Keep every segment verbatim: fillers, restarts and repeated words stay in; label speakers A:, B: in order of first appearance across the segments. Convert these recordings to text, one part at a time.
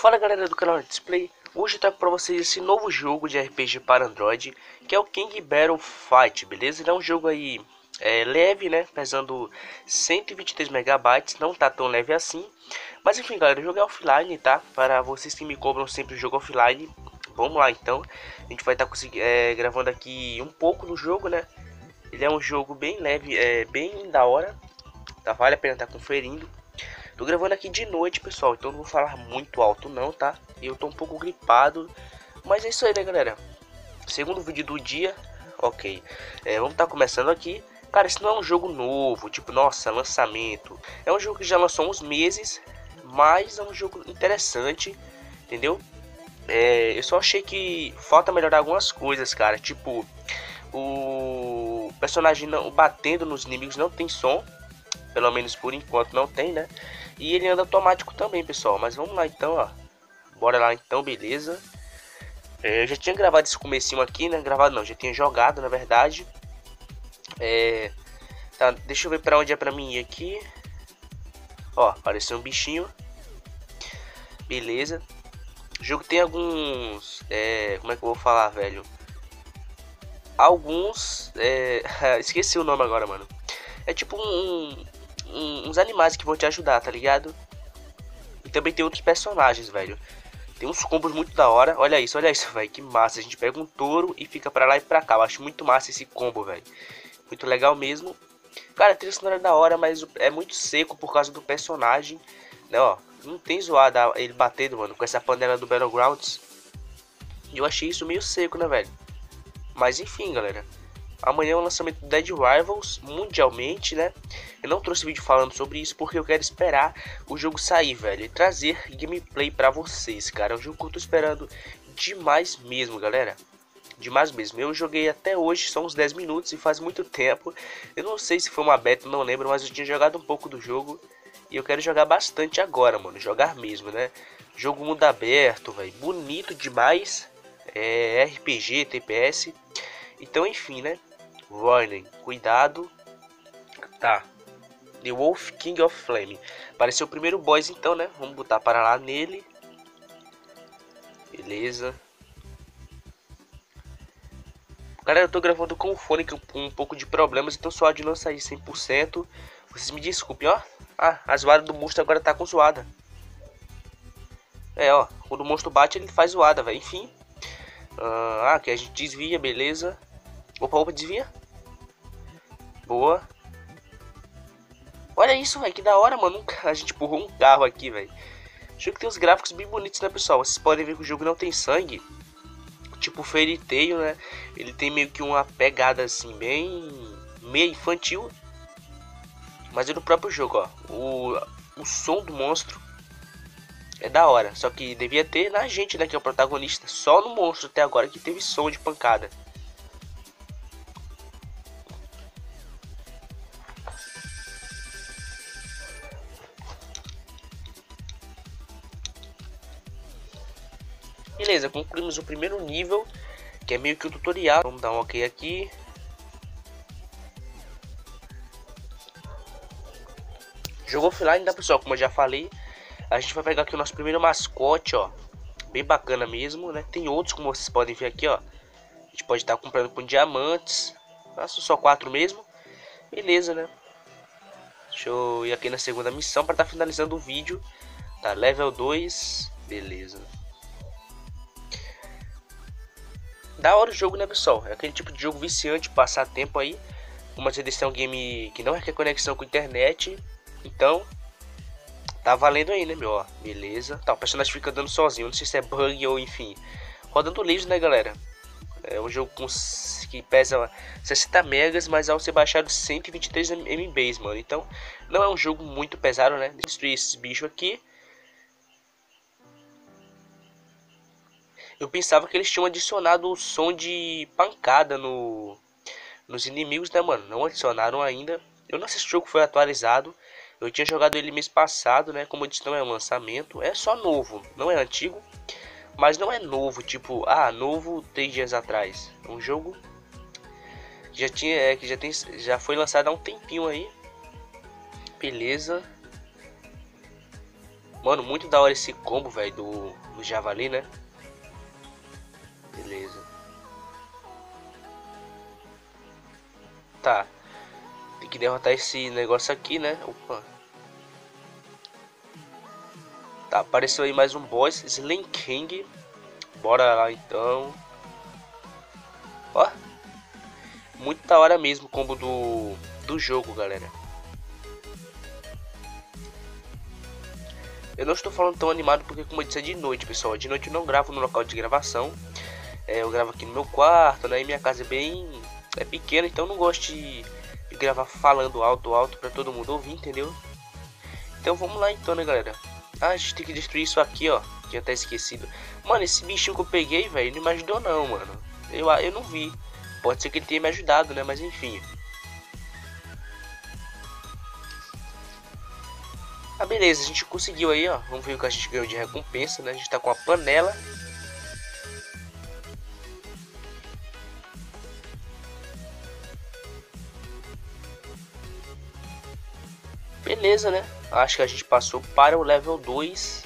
A: Fala galera do canal Display, hoje eu trago pra vocês esse novo jogo de R P G para Android, que é o King Battle Fight, beleza? Ele é um jogo aí é, leve, né, pesando cento e vinte e três megabytes, não tá tão leve assim. Mas enfim galera, o jogo é offline, tá? Para vocês que me cobram sempre o jogo offline, vamos lá então. A gente vai estar tá é, gravando aqui um pouco do jogo, né? Ele é um jogo bem leve, é bem da hora, tá? Vale a pena estar tá conferindo. Tô gravando aqui de noite, pessoal, então não vou falar muito alto não, tá? Eu tô um pouco gripado, mas é isso aí, né, galera? Segundo vídeo do dia, ok. É, vamos estar tá começando aqui. Cara, esse não é um jogo novo, tipo, nossa, lançamento. É um jogo que já lançou há uns meses, mas é um jogo interessante, entendeu? É, eu só achei que falta melhorar algumas coisas, cara. Tipo, o personagem não, batendo nos inimigos não tem som. Pelo menos por enquanto não tem, né? E ele anda automático também, pessoal. Mas vamos lá então, ó. Bora lá então, beleza. É, eu já tinha gravado esse comecinho aqui, né? Gravado não, já tinha jogado, na verdade. É... Tá, deixa eu ver pra onde é pra mim ir aqui. Ó, apareceu um bichinho. Beleza. O jogo tem alguns... É... Como é que eu vou falar, velho? Alguns... É... Esqueci o nome agora, mano. É tipo um... um... uns animais que vão te ajudar, tá ligado? E também tem outros personagens, velho. Tem uns combos muito da hora. Olha isso, olha isso, velho. Que massa. A gente pega um touro e fica pra lá e pra cá. Eu acho muito massa esse combo, velho. Muito legal mesmo. Cara, a trilha sonora é da hora, mas é muito seco por causa do personagem. Né, ó. Não tem zoada ele batendo, mano, com essa panela do Battlegrounds. E eu achei isso meio seco, né, velho? Mas enfim, galera. Amanhã é o lançamento do Dead Rivals mundialmente, né? Eu não trouxe vídeo falando sobre isso porque eu quero esperar o jogo sair, velho, e trazer gameplay pra vocês, cara. É um jogo que eu tô esperando demais mesmo, galera. Demais mesmo. Eu joguei até hoje, são uns dez minutos e faz muito tempo. Eu não sei se foi uma beta, não lembro, mas eu tinha jogado um pouco do jogo. E eu quero jogar bastante agora, mano. Jogar mesmo, né? Jogo mundo aberto, velho. Bonito demais. É R P G, T P S. Então, enfim, né? Warning, cuidado. Tá. The Wolf King of Flame. Apareceu o primeiro boss então, né? Vamos botar para lá nele. Beleza. Galera, eu tô gravando com o fone com um pouco de problemas, então só de não sair cem por cento. Vocês me desculpem, ó. Ah, a zoada do monstro agora tá com zoada. É, ó. Quando o monstro bate, ele faz zoada, velho. Enfim. Ah, aqui a gente desvia, beleza. Opa, opa, desvia. Boa. Olha isso, velho, que da hora, mano. A gente empurrou um carro aqui, velho. O jogo tem os gráficos bem bonitos, né, pessoal? Vocês podem ver que o jogo não tem sangue. Tipo Fairy Tail, né? Ele tem meio que uma pegada assim, bem... meio infantil. Mas é do próprio jogo, ó. O, o som do monstro é da hora. Só que devia ter na gente, né, que é o protagonista. Só no monstro até agora que teve som de pancada. Beleza, concluímos o primeiro nível, que é meio que o tutorial. Vamos dar um ok aqui. Jogo offline, né, pessoal? Como eu já falei, a gente vai pegar aqui o nosso primeiro mascote, ó. Bem bacana mesmo, né? Tem outros, como vocês podem ver aqui, ó. A gente pode estar comprando com diamantes. Nossa, só quatro mesmo. Beleza, né? Deixa eu ir aqui na segunda missão para estar tá finalizando o vídeo. Tá, level dois. Beleza. Da hora o jogo, né, pessoal? É aquele tipo de jogo viciante, passar tempo aí. Como vocês é um game que não requer conexão com a internet. Então, tá valendo aí, né, meu? Ó, beleza. Tá, o personagem fica andando sozinho. Não sei se é bug ou enfim. Rodando liso, né, galera? É um jogo com, que pesa sessenta megas, mas ao ser baixado cento e vinte e três megabytes, mano. Então, não é um jogo muito pesado, né? Destruir esses bichos aqui. Eu pensava que eles tinham adicionado o som de pancada no, nos inimigos, né, mano? Não adicionaram ainda. Eu não sei se o jogo foi atualizado. Eu tinha jogado ele mês passado, né? Como eu disse, não é um lançamento. É só novo, não é antigo. Mas não é novo, tipo, ah, novo três dias atrás. É um jogo que já, tinha, é, que já, tem, já foi lançado há um tempinho aí. Beleza. Mano, muito da hora esse combo, velho, do, do javali, né? Beleza. Tá. Tem que derrotar esse negócio aqui, né? Opa. Tá, apareceu aí mais um boss, Slim King. Bora lá então. Ó. Muito da hora mesmo o combo do, do jogo, galera. Eu não estou falando tão animado porque, como eu disse, é de noite, pessoal. De noite eu não gravo no local de gravação. É, eu gravo aqui no meu quarto, né? E minha casa é bem... é pequena, então eu não gosto de, de gravar falando alto, alto pra todo mundo ouvir, entendeu? Então vamos lá então, né, galera? Ah, a gente tem que destruir isso aqui, ó. Tinha até esquecido. Mano, esse bichinho que eu peguei, velho, não me ajudou não, mano. Eu, eu não vi. Pode ser que ele tenha me ajudado, né? Mas enfim. Ah, beleza, a gente conseguiu aí, ó. Vamos ver o que a gente ganhou de recompensa, né? A gente tá com a panela. Beleza, né? Acho que a gente passou para o level dois.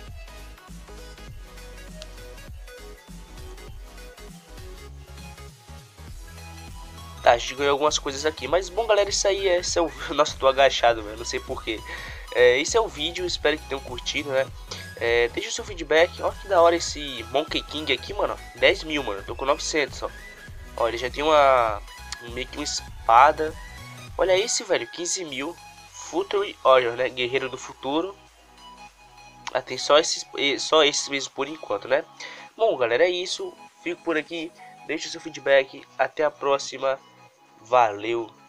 A: Tá, a gente ganhou algumas coisas aqui. Mas bom, galera, isso aí é... Esse é o... Nossa, tô agachado, velho. Não sei porquê. É, esse é o vídeo, espero que tenham curtido, né? É, deixa o seu feedback. Olha que da hora esse Monkey King aqui, mano. dez mil, mano. Tô com novecentos, ó. Ó, ele já tem uma... meio que uma espada. Olha esse, velho. quinze mil. Future Warrior, né? Guerreiro do futuro. Ah, tem só esses, só esses mesmo por enquanto, né? Bom, galera, é isso. Fico por aqui. Deixe o seu feedback. Até a próxima. Valeu.